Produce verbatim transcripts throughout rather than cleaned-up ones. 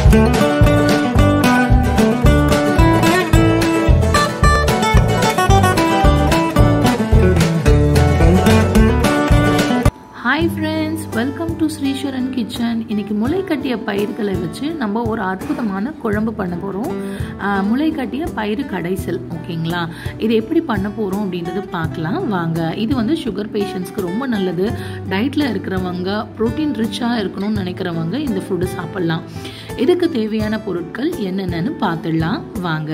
Hi friends, welcome to Srisharan Kitchen. இன்னைக்கு முளை கட்டிய பயிர்களை வச்சு நம்ம ஒரு அற்புதமான குழம்பு பண்ண போறோம். முளை கட்டிய பயிறு கடைசல், ஓகேங்களா? இது எப்படி பண்ண போறோம் அப்படின்றது பார்க்கலாம் வாங்க. இது வந்து சுகர் பேஷண்ட்ஸ்க்கு ரொம்ப நல்லது. டயட்ல இருக்கிறவங்க, புரோட்டீன் ரிச்சா இருக்கணும்னு நினைக்கிறவங்க இந்த ஃபுட் சாப்பிடலாம். இதுக்கு தேவையான பொருட்கள் என்னென்னன்னு பார்த்துடலாம் வாங்க.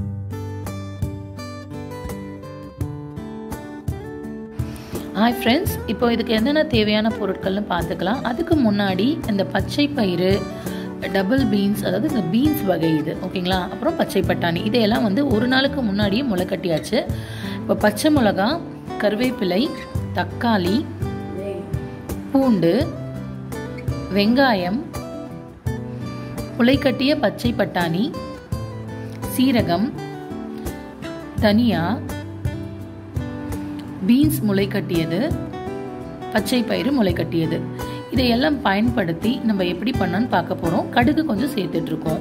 ஹாய் ஃப்ரெண்ட்ஸ், இப்போ இதுக்கு என்னென்ன தேவையான பொருட்கள்னு பார்த்துக்கலாம். அதுக்கு முன்னாடி இந்த பச்சை பயிறு, டபுள் பீன்ஸ், அதாவது இந்த பீன்ஸ் வகை இது, ஓகேங்களா? அப்புறம் பச்சை பட்டாணி, இதையெல்லாம் வந்து ஒரு நாளுக்கு முன்னாடியே முளை கட்டியாச்சு. இப்போ பச்சை மிளகா, கருவேப்பிலை, தக்காளி, பூண்டு, வெங்காயம், முளை கட்டிய பச்சை பட்டாணி, சீரகம், தனியா, பீன்ஸ் முளை கட்டியது, பச்சை பயிறு முளை கட்டியது, இதையெல்லாம் பயன்படுத்தி நம்ம எப்படி பண்ணணும்னு பார்க்க போறோம். கடுகு கொஞ்சம் சேர்த்துட்டு இருக்கோம்.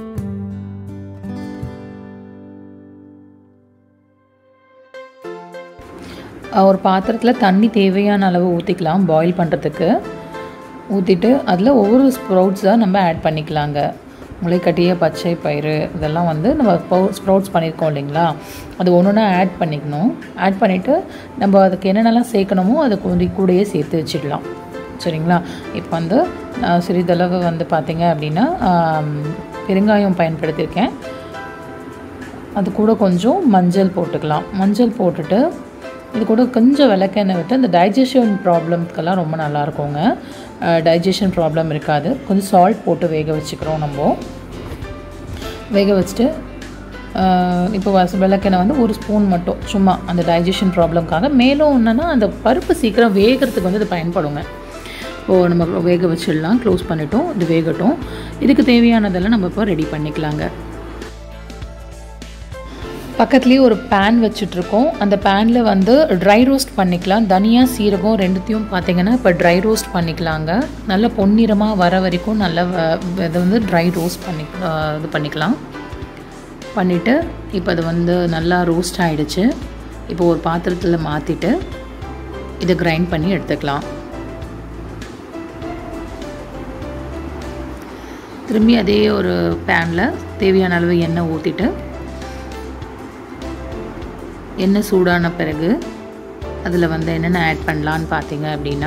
ஒரு பாத்திரத்தில் தண்ணி தேவையான அளவு ஊற்றிக்கலாம் பாயில் பண்ணுறதுக்கு. ஊற்றிட்டு அதில் ஒவ்வொரு ஸ்ப்ரவுட்ஸாக நம்ம ஆட் பண்ணிக்கலாங்க. முளைக்கட்டிய பச்சை பயிறு இதெல்லாம் வந்து நம்ம ஸ்ப்ரவுட்ஸ் பண்ணியிருக்கோம் இல்லைங்களா, அது ஒன்று ஒன்றா ஆட் பண்ணிக்கணும். ஆட் பண்ணிவிட்டு நம்ம அதுக்கு என்னென்னலாம் சேர்க்கணுமோ அதை கொஞ்சம் கூடயே சேர்த்து வச்சிடலாம், சரிங்களா? இப்போ வந்து சிறிதளவு வந்து பார்த்திங்க அப்படின்னா பெருங்காயம் பயன்படுத்தியிருக்கேன். அது கூட கொஞ்சம் மஞ்சள் போட்டுக்கலாம். மஞ்சள் போட்டுட்டு இது கூட கொஞ்சம் விளக்கெண்ணெய் விட்டு அந்த டைஜஷன் ப்ராப்ளம்க்கெல்லாம் ரொம்ப நல்லாயிருக்குங்க. டைஜஷன் ப்ராப்ளம் இருக்காது. கொஞ்சம் சால்ட் போட்டு வேக வச்சுக்கிறோம். நம்ம வேக வச்சுட்டு இப்போ விளக்கெண்ணெய் வந்து ஒரு ஸ்பூன் மட்டும் சும்மா அந்த டைஜஷன் ப்ராப்ளம்க்காக. மேலும் என்னென்னா அந்த பருப்பு சீக்கிரம் வேகிறதுக்கு வந்து இது பயன்படுங்க. இப்போது நம்ம வேக வச்சிடலாம். க்ளோஸ் பண்ணிட்டோம், இது வேகட்டும். இதுக்கு தேவையானதெல்லாம் நம்ம இப்போ ரெடி பண்ணிக்கலாங்க. பக்கத்துலேயே ஒரு பேன் வச்சுட்ருக்கோம். அந்த பேனில் வந்து ட்ரை ரோஸ்ட் பண்ணிக்கலாம். தனியா, சீரகம் ரெண்டுத்தையும் பார்த்திங்கன்னா இப்போ ட்ரை ரோஸ்ட் பண்ணிக்கலாங்க. நல்ல பொன்னிறமாக வர வரைக்கும் நல்லா இதை வந்து ட்ரை ரோஸ்ட் பண்ணி இது பண்ணிக்கலாம். பண்ணிவிட்டு இப்போ அது வந்து நல்லா ரோஸ்ட் ஆகிடுச்சு. இப்போ ஒரு பாத்திரத்தில் மாற்றிட்டு இதை கிரைண்ட் பண்ணி எடுத்துக்கலாம். திரும்பி அதே ஒரு பேனில் தேவையான அளவு எண்ணெய் ஊற்றிட்டு எண்ணெய் சூடான பிறகு அதில் வந்து என்னென்ன ஆட் பண்ணலான்னு பார்த்தீங்க அப்படின்னா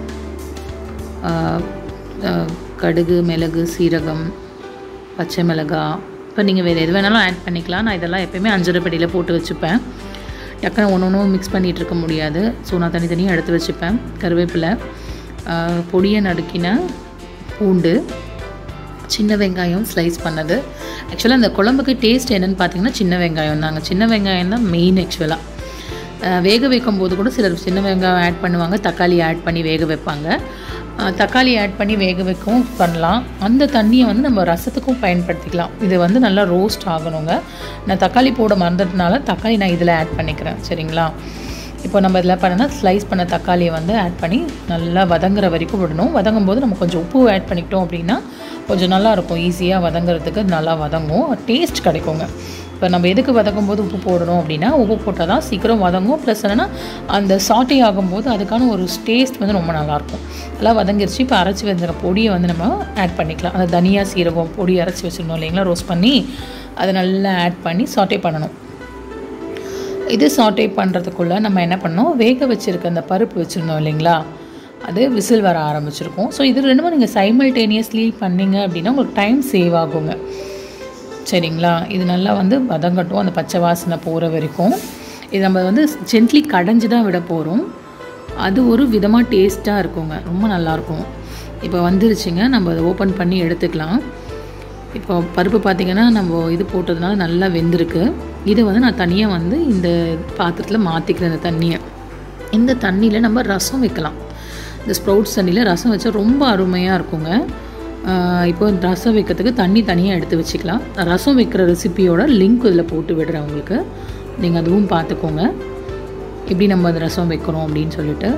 கடுகு, மிளகு, சீரகம், பச்சை மிளகாய், இப்போ நீங்கள் வேறு எது வேணாலும் ஆட் பண்ணிக்கலாம். நான் இதெல்லாம் எப்போயுமே அஞ்சரை படியில் போட்டு வச்சுப்பேன். டக்குனு ஒன்று ஒன்றும் மிக்ஸ் பண்ணிகிட்டு இருக்க முடியாது. ஸோ நான் தனித்தனியாக எடுத்து வச்சுப்பேன். கருவேப்பிலை, பொடியை நறுக்கின பூண்டு, சின்ன வெங்காயம் ஸ்லைஸ் பண்ணது. ஆக்சுவலாக அந்த குழம்புக்கு டேஸ்ட் என்னென்னு பார்த்தீங்கன்னா சின்ன வெங்காயம் தாங்க. சின்ன வெங்காயம் தான் மெயின். ஆக்சுவலாக வேக வைக்கும் போது கூட சிலர் சின்ன வெங்காயம் ஆட் பண்ணுவாங்க, தக்காளி ஆட் பண்ணி வேக வைப்பாங்க. தக்காளி ஆட் பண்ணி வேக வைக்கவும் பண்ணலாம். அந்த தண்ணியை வந்து நம்ம ரசத்துக்கும் பயன்படுத்திக்கலாம். இது வந்து நல்லா ரோஸ்ட் ஆகணுங்க. நான் தக்காளி போட மறந்ததுனால தக்காளி நான் இதில் ஆட் பண்ணிக்கிறேன், சரிங்களா? இப்போ நம்ம இதில் பண்ணோன்னா ஸ்லைஸ் பண்ண தக்காளியை வந்து ஆட் பண்ணி நல்லா வதங்குற வரைக்கும் விடணும். வதங்கும் போது நம்ம கொஞ்சம் உப்பு ஆட் பண்ணிக்கிட்டோம் அப்படின்னா கொஞ்சம் நல்லாயிருக்கும். ஈஸியாக வதங்குறதுக்கு நல்லா வதங்கும், டேஸ்ட் கிடைக்குங்க. இப்போ நம்ம எதுக்கு வதங்கும் போது உப்பு போடணும் அப்படின்னா உப்பு போட்டால் தான் சீக்கிரம் வதங்கும். ப்ளஸ் என்னென்னா அந்த சாட்டே ஆகும்போது அதுக்கான ஒரு டேஸ்ட் வந்து ரொம்ப நல்லாயிருக்கும். நல்லா வதங்கிருச்சு. இப்போ அரைச்சி வச்சுருக்க பொடியை வந்து நம்ம ஆட் பண்ணிக்கலாம். அந்த தனியா, சீரகம் பொடி அரைச்சி வச்சுருந்தோம் இல்லைங்களா, ரோஸ்ட் பண்ணி அதை நல்லா ஆட் பண்ணி சாட்டே பண்ணணும். இது சாட்டே பண்ணுறதுக்குள்ளே நம்ம என்ன பண்ணோம், வேக வச்சுருக்க அந்த பருப்பு வச்சுருந்தோம் இல்லைங்களா, அது விசில் வர ஆரம்பிச்சிருக்கும். ஸோ இது ரெண்டுமே நீங்கள் சைமல்டேனியஸ்லி பண்ணிங்க அப்படின்னா உங்களுக்கு டைம் சேவ் ஆகுங்க, சரிங்களா? இது நல்லா வந்து வதங்கட்டும், அந்த பச்சை வாசனை போகிற வரைக்கும். இது நம்ம வந்து ஜென்ட்லி கடைஞ்சி தான் விட போகிறோம். அது ஒரு விதமாக டேஸ்ட்டாக இருக்குங்க, ரொம்ப நல்லாயிருக்கும். இப்போ வந்துருச்சுங்க, நம்ம அதை ஓப்பன் பண்ணி எடுத்துக்கலாம். இப்போ பருப்பு பார்த்திங்கன்னா நம்ம இது போட்டதுனால நல்லா வெந்திருக்கு. இதை வந்து நான் தனியாக வந்து இந்த பாத்திரத்தில் மாற்றிக்கிறேன். இந்த தண்ணியை இந்த தண்ணியில் நம்ம ரசம் வைக்கலாம். இந்த ஸ்ப்ரவுட்ஸ் தண்ணியில் ரசம் வச்சா ரொம்ப அருமையாக இருக்குங்க. இப்போ ரசம் வைக்கிறதுக்கு தண்ணி தனியாக எடுத்து வச்சுக்கலாம். ரசம் வைக்கிற ரெசிபியோட லிங்க் இதில் போட்டு விடுறேன் உங்களுக்கு, நீங்கள் அதுவும் பார்த்துக்கோங்க எப்படி நம்ம அந்த ரசம் வைக்கிறோம் அப்படின்னு சொல்லிட்டு.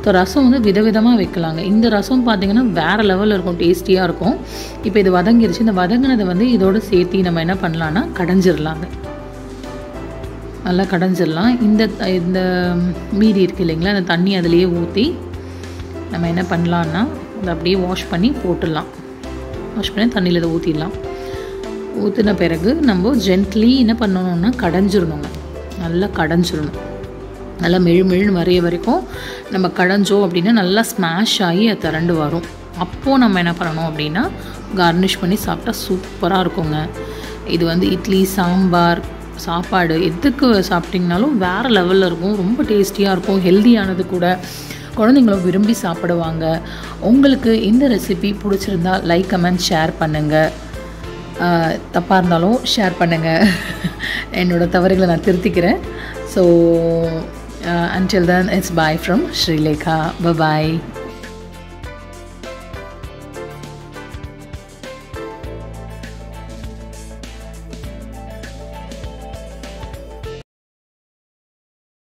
ஸோ ரசம் வந்து விதவிதமாக வைக்கலாங்க. இந்த ரசம் பார்த்திங்கன்னா வேறு லெவலில் இருக்கும், டேஸ்டியாக இருக்கும். இப்போ இது வதங்கிருச்சு. இந்த வதங்கினதை வந்து இதோடு சேர்த்து நம்ம என்ன பண்ணலான்னா கடைஞ்சிடலாங்க. நல்லா கடைஞ்சிடலாம். இந்த இந்த மீதி இருக்குது இல்லைங்களா, அந்த தண்ணி அதிலேயே ஊற்றி நம்ம என்ன பண்ணலான்னா அதை அப்படியே வாஷ் பண்ணி போட்டுடலாம். வாஷ் பண்ணி தண்ணியில் இதை ஊற்றிடலாம். ஊற்றின பிறகு நம்ம ஜென்ட்லி என்ன பண்ணணுன்னா கடைஞ்சிடணுங்க. நல்லா கடைஞ்சிடணும். நல்லா மெழு மெழுன்னு வரைய வரைக்கும் நம்ம கடைஞ்சோம் அப்படின்னா நல்லா ஸ்மாஷ் ஆகி அது திரண்டு வரும். அப்போது நம்ம என்ன பண்ணணும் அப்படின்னா கார்னிஷ் பண்ணி சாப்பிட்டா சூப்பராக இருக்குங்க. இது வந்து இட்லி, சாம்பார், சாப்பாடு எதுக்கு சாப்பிட்டிங்கனாலும் வேறு லெவலில் இருக்கும். ரொம்ப டேஸ்டியாக இருக்கும். ஹெல்தியானது கூட. குழந்தைங்களும் விரும்பி சாப்பிடுவாங்க. உங்களுக்கு இந்த ரெசிபி பிடிச்சிருந்தா லைக், கமெண்ட், ஷேர் பண்ணுங்கள். தப்பாக இருந்தாலும் ஷேர் பண்ணுங்கள். என்னோடய தவறுகளை நான் திருத்திக்கிறேன். So until then it's bye from Sri Lekha. Bye bye.